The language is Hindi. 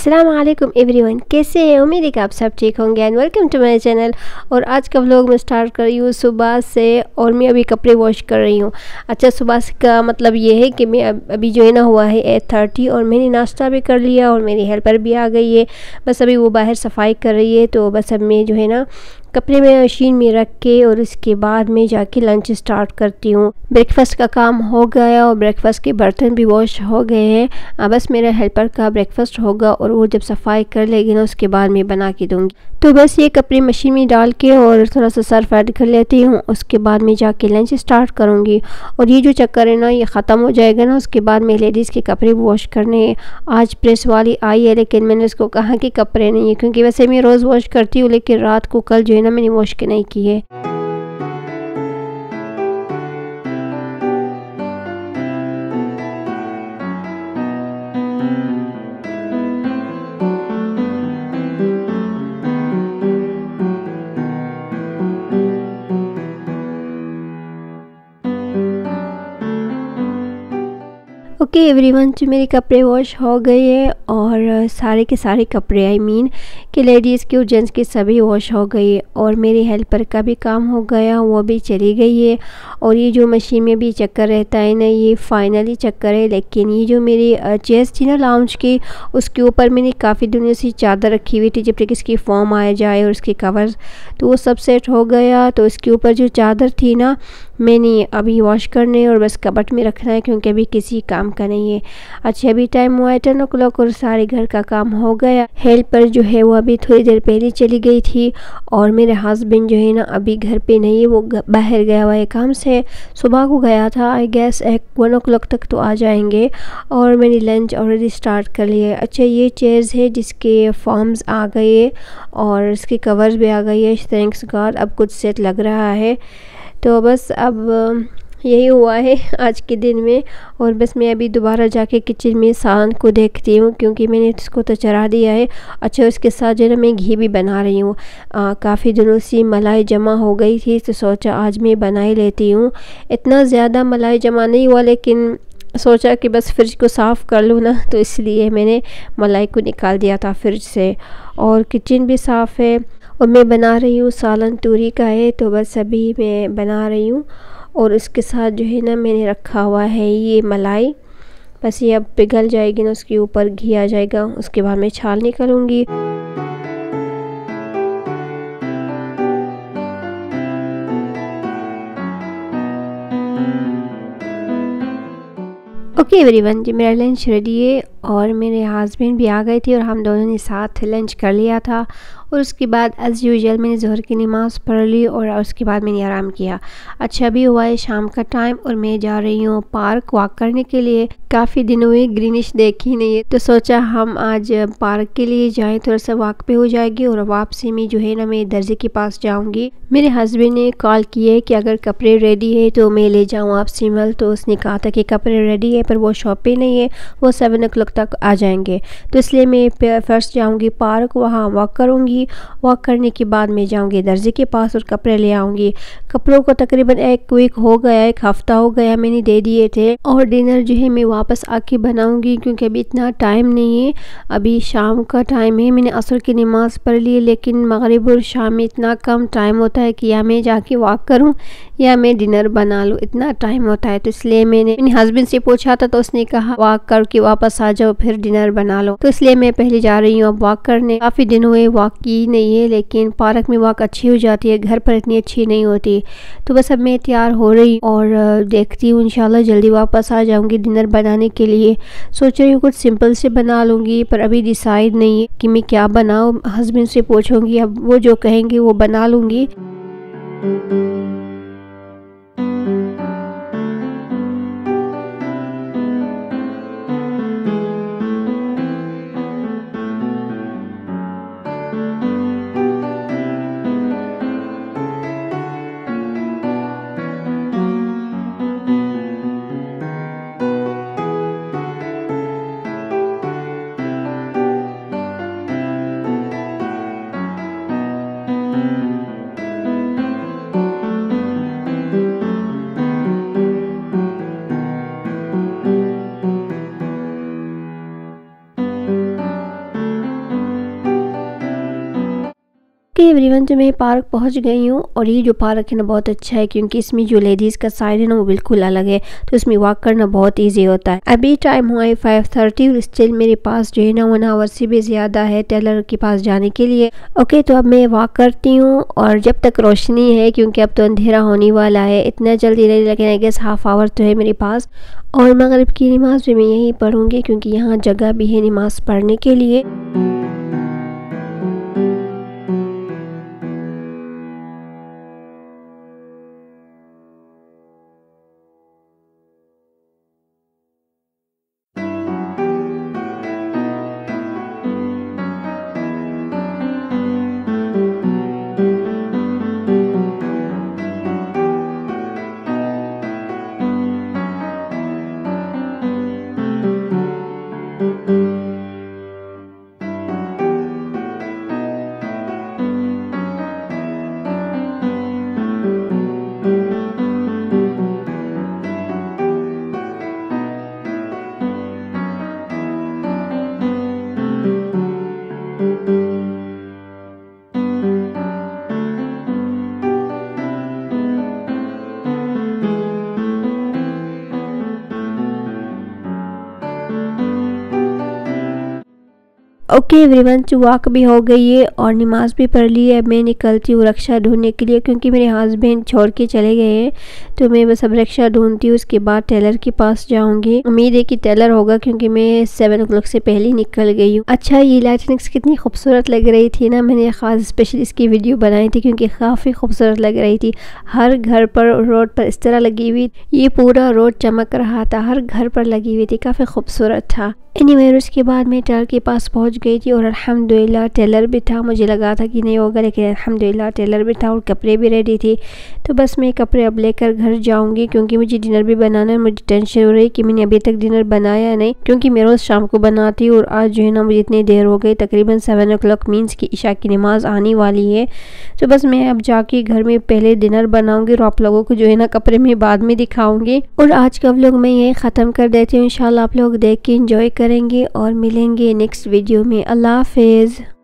अस्सलाम वालेकुम एवरीवन, कैसे हैं? उम्मीद है कि आप सब ठीक होंगे and welcome to my channel. और आज का व्लॉग मैं स्टार्ट कर रही हूँ सुबह से और मैं अभी कपड़े वॉश कर रही हूँ। अच्छा, सुबह से का मतलब ये है कि मैं अभी जो है ना हुआ है 8:30 और मैंने नाश्ता भी कर लिया और मेरी हेल्पर भी आ गई है। बस अभी वो बाहर सफाई कर रही है, तो बस अब मैं जो है ना कपड़े में मशीन में रख के और इसके बाद में जाके लंच स्टार्ट करती हूँ। ब्रेकफास्ट का काम हो गया और ब्रेकफास्ट के बर्तन भी वॉश हो गए हैं। बस मेरा हेल्पर का ब्रेकफास्ट होगा और वो जब सफाई कर लेगी ना उसके बाद मैं बना के दूँगी। तो बस ये कपड़े मशीन में डाल के और थोड़ा सा सर्फ ऐड कर लेती हूँ, उसके बाद मैं जाके लंच स्टार्ट करूँगी। और ये जो चक्कर है ना ये ख़त्म हो जाएगा ना, उसके बाद मैं लेडीज़ के कपड़े वॉश करने हैं। आज प्रेस वाली आई है लेकिन मैंने उसको कहा कि कपड़े नहीं है, क्योंकि वैसे मैं रोज़ वॉश करती हूँ लेकिन रात को कल जो है ना मैंने वॉश के नहीं किए। ओके एवरीवन, जो मेरे कपड़े वॉश हो गए हैं और सारे के सारे कपड़े कि लेडीज़ के और जेंट्स के सभी वॉश हो गए और मेरी हेल्पर का भी काम हो गया, वो भी चली गई है। और ये जो मशीन में भी चक्कर रहता है ना ये फाइनली चक्कर है। लेकिन ये जो मेरी चेयर्स थी ना लाउंज की, उसके ऊपर मैंने काफ़ी दिनों से चादर रखी हुई थी जब तक इसकी फॉर्म आ जाए और उसके कवर्स, तो वो सब सेट हो गया। तो इसके ऊपर जो चादर थी ना मैंने अभी वॉश करने और बस कबट में रखना है, क्योंकि अभी किसी काम का नहीं है। अच्छा, अभी टाइम हुआ है 10 o'clock और सारे घर का काम हो गया। हेल्पर जो है वो अभी थोड़ी देर पहले चली गई थी और मेरे हस्बैंड जो है ना अभी घर पे नहीं है, वो बाहर गया हुआ है काम से। सुबह को गया था, आई गेस 1 o'clock तक तो आ जाएंगे। और मैंने लंच ऑलरेडी स्टार्ट कर लिया है। अच्छा, ये चेयर्स है जिसके फॉर्म्स आ गए और इसके कवर्स भी आ गई है, थैंक्स गॉड। अब कुछ सेट लग रहा है। तो बस अब यही हुआ है आज के दिन में। और बस मैं अभी दोबारा जाके किचन में सालन को देखती हूँ, क्योंकि मैंने इसको तो चढ़ा दिया है। अच्छा, उसके साथ जो है ना मैं घी भी बना रही हूँ। काफ़ी दिनों से मलाई जमा हो गई थी तो सोचा आज मैं बना ही लेती हूँ। इतना ज़्यादा मलाई जमा नहीं हुआ लेकिन सोचा कि बस फ्रिज को साफ़ कर लूँ ना, तो इसलिए मैंने मलाई को निकाल दिया था फ्रिज से। और किचन भी साफ़ है और मैं बना रही हूँ सालन तूरी का है, तो बस अभी मैं बना रही हूँ। और इसके साथ जो है ना मैंने रखा हुआ है ये मलाई। बस ये अब पिघल जाएगी ना, उसके ऊपर घी आ जाएगा, उसके बाद मैं छाल निकालूंगी। ओके एवरीवन, जी मेरा लंच रेडी है और मेरे हस्बैंड भी आ गए थे और हम दोनों ने साथ लंच कर लिया था। और उसके बाद एज़ यूजुअल मैंने ज़ोहर की नमाज़ पढ़ ली और उसके बाद मैंने आराम किया। अच्छा, अभी हुआ है शाम का टाइम और मैं जा रही हूँ पार्क वॉक करने के लिए। काफ़ी दिनों हुए ग्रीनिश देखी नहीं है, तो सोचा हम आज पार्क के लिए जाएं, थोड़ा सा वॉक पे हो जाएगी। और वापसी में जो है ना मैं दर्जी के पास जाऊँगी। मेरे हस्बैंड ने कॉल किए कि अगर कपड़े रेडी है तो मैं ले जाऊँ आप सिमल, तो उसने कहा था कि कपड़े रेडी है पर वो शॉप पे नहीं है, वो 7 o'clock तक आ जाएंगे। तो इसलिए मैं फर्स्ट जाऊँगी पार्क, वहाँ वॉक करूँगी। वॉक करने के बाद मैं जाऊँगी दर्जी के पास और कपड़े ले आऊँगी। कपड़ों को तकरीबन 1 वीक हो गया, 1 हफ्ता हो गया मैंने दे दिए थे। और डिनर जो है मैं वापस आके बनाऊँगी, क्योंकि अभी इतना टाइम नहीं है। अभी शाम का टाइम है, मैंने असर की नमाज़ पढ़ ली, लेकिन मगरिब और शाम में इतना कम टाइम होता है कि या मैं जाके वॉक करूँ या मैं डिनर बना लूँ, इतना टाइम होता है। तो इसलिए मैंने अपने हस्बैंड से पूछा था तो उसने कहा वॉक करके वापस आ जाओ फिर डिनर बना लो। तो इसलिए मैं पहले जा रही हूँ अब वॉक करने। काफ़ी दिन हुए वॉक की नहीं है, लेकिन पार्क में वॉक अच्छी हो जाती है, घर पर इतनी अच्छी नहीं होती। तो बस अब मैं तैयार हो रही और देखती हूँ इंशाल्लाह जल्दी वापस आ जाऊँगी डिनर बनाने के लिए। सोच रही हूँ कुछ सिंपल से बना लूँगी, पर अभी डिसाइड नहीं है कि मैं क्या बनाऊँ। हस्बैंड से पूछूँगी, अब वो जो कहेंगे वो बना लूँगी। ओके एवरीवन, तो मैं पार्क पहुंच गई हूँ और ये जो पार्क है ना बहुत अच्छा है क्योंकि इसमें जो लेडीज़ का साइड है ना वो बिल्कुल अलग है, तो इसमें वॉक करना बहुत इजी होता है। अभी टाइम हुआ है 5:30 और स्टिल मेरे पास जो है ना 1 आवर से भी ज़्यादा है टेलर के पास जाने के लिए। ओके, तो अब मैं वॉक करती हूँ और जब तक रोशनी है, क्योंकि अब तो अंधेरा होने वाला है, इतना जल्दी नहीं, लेकिन आई गेस हाफ आवर तो है मेरे पास। और मगरिब की नमाज़ भी मैं यहीं पढ़ूँगी क्योंकि यहाँ जगह भी है नमाज़ पढ़ने के लिए। ओके एवरीवन, वॉक भी हो गई है और नमाज़ भी पढ़ ली है। मैं निकलती हूँ रक्षा ढूंढने के लिए क्योंकि मेरे हस्बैंड छोड़ के चले गए हैं, तो मैं बस अब रक्षा ढूंढती हूँ। उसके बाद टेलर के पास जाऊँगी। उम्मीद है कि टेलर होगा क्योंकि मैं 7 o'clock से पहले निकल गई हूँ। अच्छा, ये लाइटनिंग्स कितनी खूबसूरत लग रही थी ना, मैंने ख़ास स्पेशल इसकी वीडियो बनाई थी क्योंकि काफ़ी खूबसूरत लग रही थी। हर घर पर रोड पर इस तरह लगी हुई, ये पूरा रोड चमक रहा था, हर घर पर लगी हुई थी, काफ़ी खूबसूरत था। एनीवे, उसके बाद मैं टेलर के पास पहुंच गई थी और अल्हम्दुलिल्लाह टेलर भी था। मुझे लगा था कि नहीं होगा, लेकिन अल्हम्दुलिल्लाह टेलर भी था और कपड़े भी रेडी थे। तो बस मैं कपड़े अब लेकर घर जाऊंगी क्योंकि मुझे डिनर भी बनाना है। मुझे टेंशन हो रही कि मैंने अभी तक डिनर बनाया नहीं क्योंकि मैं रोज़ शाम को बनाती हूँ और आज जो है ना मुझे इतनी देर हो गई, तकरीबन 7 o'clock मीन्स की इशा की नमाज़ आने वाली है। तो बस मैं अब जाके घर में पहले डिनर बनाऊँगी और आप लोगों को जो है ना कपड़े में बाद में दिखाऊँगी। और आज का व्लॉग मैं यही ख़त्म कर देती हूँ। इंशाल्लाह आप लोग देख के इंजॉय करेंगे और मिलेंगे नेक्स्ट वीडियो में। अल्लाह हाफिज़।